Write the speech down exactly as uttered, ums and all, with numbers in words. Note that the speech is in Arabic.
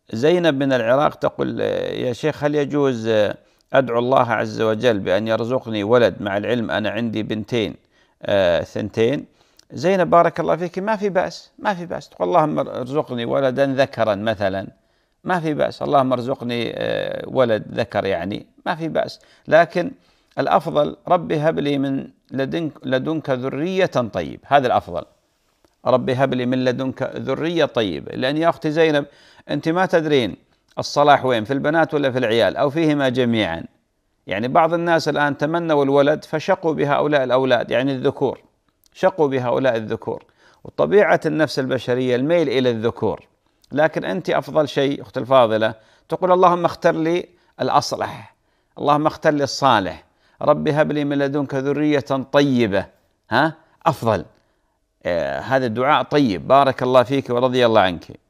زينب من العراق تقول يا شيخ هل يجوز أدعو الله عز وجل بأن يرزقني ولد، مع العلم أنا عندي بنتين آه ثنتين. زينب بارك الله فيك ما في بأس، ما في بأس تقول اللهم ارزقني ولدا ذكرا مثلا، ما في بأس، اللهم ارزقني آه ولد ذكر يعني ما في بأس، لكن الأفضل ربي هب لي من لدنك, لدنك ذرية طيب، هذا الأفضل، ربي هب لي من لدنك ذرية طيبة. لأن يا أختي زينب أنت ما تدرين الصلاح وين، في البنات ولا في العيال أو فيهما جميعا. يعني بعض الناس الآن تمنوا الولد فشقوا بهؤلاء الأولاد، يعني الذكور شقوا بهؤلاء الذكور، وطبيعة النفس البشرية الميل إلى الذكور. لكن أنت أفضل شيء أخت الفاضلة تقول اللهم اختر لي الأصلح، اللهم اختر لي الصالح، ربي هب لي من لدنك ذرية طيبة، ها أفضل. آه هذا الدعاء طيب، بارك الله فيك ورضي الله عنك.